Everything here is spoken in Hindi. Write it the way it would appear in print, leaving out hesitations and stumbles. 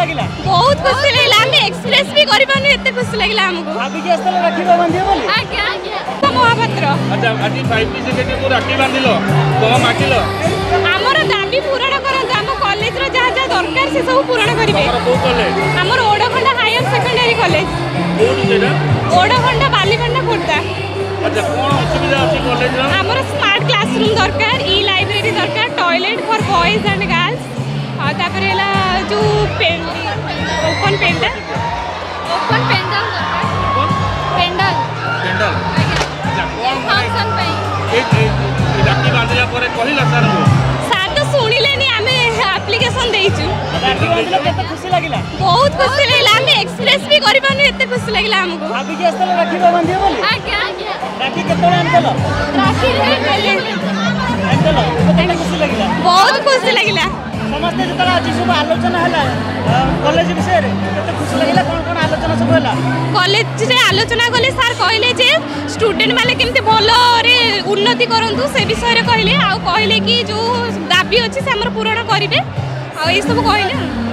लगिला बहुत खुशी लागला हम एक्सप्रेस भी करि पानु एते खुशी लागला हमको अभी के स्थल राखी बांधियो बोली आज्ञा महापात्र अच्छा आज 5 सेकेंड को राखी बांधिलो कम मागिलो हमर दाबी पूरण करन हम कॉलेज रो जहा जहा दरकार से सब पूरण करिवे को कॉलेज हमर Odakhanda higher secondary college code जेना ओडखंडा बालीखंडा खोर्धा अच्छा कोन असुविधा अछि कॉलेज रो हमर स्मार्ट क्लासरूम दरकार ई लाइब्रेरी दरकार toilet for boys and girls आ तापरेला जो ओपन पेंडल दरकार पेंडल अच्छा कोन फंक्शन पे राखी बांधिला परे कहिला सर तो सुनिलेनी आमे एप्लीकेशन देइछु राखी बांधिलो केते खुशी लागिला बहुत खुशी लागला हम एक्सप्रेस भी करि पानु एते खुशी लागला हमको अभी के स्थल राखी बांधियो बोली आज्ञा राखी केतोळे आनतलो राखी आनतलो केते खुशी लागिला बहुत खुशी लागला समस्त जतरा आज सब आलोचना हला कॉलेज विषय रे केते खुशी लागिला कोन कोन आलोचना सब हला कॉलेज रे आलोचना कले सर कहले जे स्टूडेंट माने केमते भलो रे उन्नति करंतु से विषय रे कहले आ कहले कि जो दाबी अछि से हमर पूर्ण करिवे आ ए सब कहले